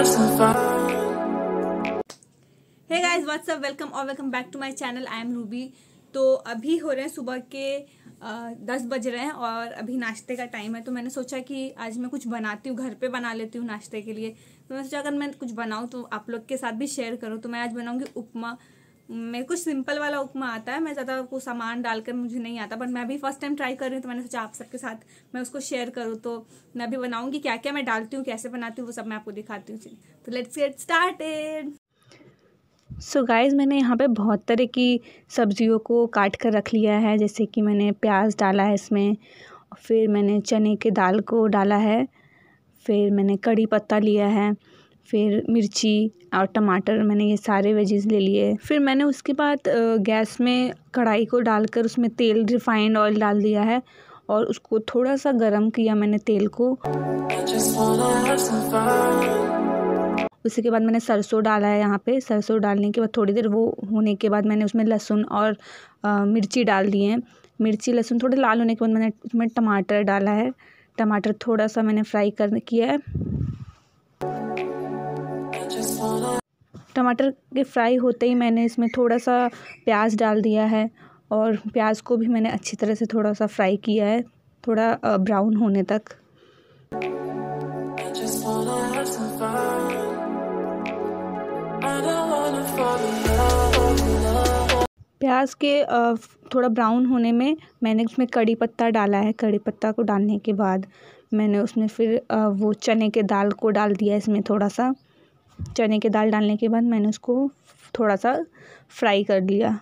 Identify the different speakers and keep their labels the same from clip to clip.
Speaker 1: Hey guys what's up, welcome back to my channel. I am Ruby. तो अभी हो रहे हैं सुबह के 10 बज रहे हैं और अभी नाश्ते का टाइम है। तो मैंने सोचा कि आज मैं कुछ बनाती हूँ, घर पे बना लेती हूँ नाश्ते के लिए। तो मैं सोचा अगर मैं कुछ बनाऊँ तो आप लोग के साथ भी शेयर करूँ। तो मैं आज बनाऊँगी उपमा। मेरे को सिंपल वाला उपमा आता है, मैं ज़्यादा को सामान डालकर मुझे नहीं आता, बट मैं अभी फर्स्ट टाइम ट्राई कर रही हूँ। तो मैंने सोचा आप सबके साथ मैं उसको शेयर करूँ। तो मैं अभी बनाऊँगी, क्या क्या मैं डालती हूँ, कैसे बनाती हूँ, वो सब मैं आपको दिखाती हूँ। तो let's get started. So guys, मैंने यहाँ पे बहुत तरह की सब्जियों को काट कर रख लिया है। जैसे कि मैंने प्याज डाला है इसमें, फिर मैंने चने के दाल को डाला है, फिर मैंने कड़ी पत्ता लिया है, फिर मिर्ची और टमाटर, मैंने ये सारे वेजीज ले लिए। फिर मैंने उसके बाद गैस में कढ़ाई को डालकर उसमें तेल, रिफाइंड ऑयल डाल दिया है और उसको थोड़ा सा गरम किया मैंने तेल को। उसी के बाद मैंने सरसों डाला है यहाँ पे। सरसों डालने के बाद थोड़ी देर वो होने के बाद मैंने उसमें लहसुन और मिर्ची डाल दी है। मिर्ची लहसुन थोड़े लाल होने के बाद मैंने उसमें टमाटर डाला है। टमाटर थोड़ा सा मैंने फ्राई किया है। टमाटर के फ्राई होते ही मैंने इसमें थोड़ा सा प्याज डाल दिया है और प्याज को भी मैंने अच्छी तरह से थोड़ा सा फ्राई किया है, थोड़ा ब्राउन होने तक। प्याज के थोड़ा ब्राउन होने में मैंने उसमें कड़ी पत्ता डाला है। कड़ी पत्ता को डालने के बाद मैंने उसमें फिर वो चने के दाल को डाल दिया। इसमें थोड़ा सा चने के दाल डालने के बाद मैंने उसको थोड़ा सा फ्राई कर लिया।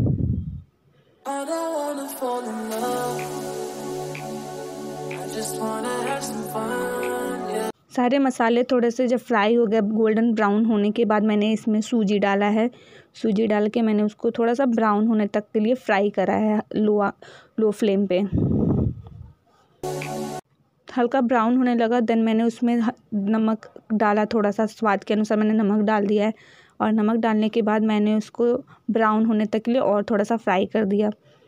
Speaker 1: सारे मसाले थोड़े से जब फ्राई हो गए, गोल्डन ब्राउन होने के बाद मैंने इसमें सूजी डाला है। सूजी डाल के मैंने उसको थोड़ा सा ब्राउन होने तक के लिए फ्राई करा है लो फ्लेम पे। हल्का ब्राउन होने लगा, देन मैंने उसमें नमक डाला, थोड़ा सा स्वाद के अनुसार मैंने नमक डाल दिया है। और नमक डालने के बाद मैंने उसको ब्राउन होने तक के लिए और थोड़ा सा फ्राई कर दिया।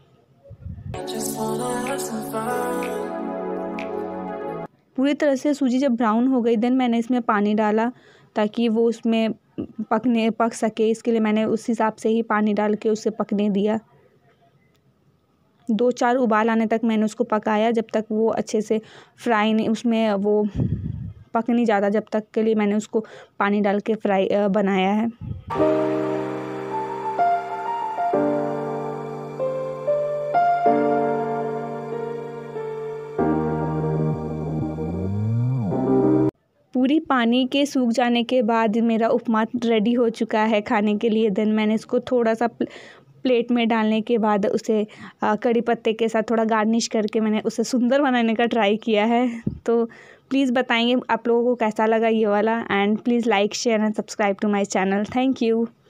Speaker 1: पूरी तरह से सूजी जब ब्राउन हो गई, देन मैंने इसमें पानी डाला ताकि वो उसमें पक सके। इसके लिए मैंने उस हिसाब से ही पानी डाल के उसे पकने दिया। 2-4 उबाल आने तक मैंने उसको पकाया, जब तक वो अच्छे से फ्राई नहीं, उसमें वो पक नहीं जाता, जब तक के लिए मैंने उसको पानी डाल के फ्राई बनाया है। पूरी पानी के सूख जाने के बाद मेरा उपमा रेडी हो चुका है खाने के लिए। देन मैंने इसको थोड़ा सा प्लेट में डालने के बाद उसे कड़ी पत्ते के साथ थोड़ा गार्निश करके मैंने उसे सुंदर बनाने का ट्राई किया है। तो प्लीज़ बताएंगे आप लोगों को कैसा लगा ये वाला, and please like, share and subscribe to my channel. Thank you.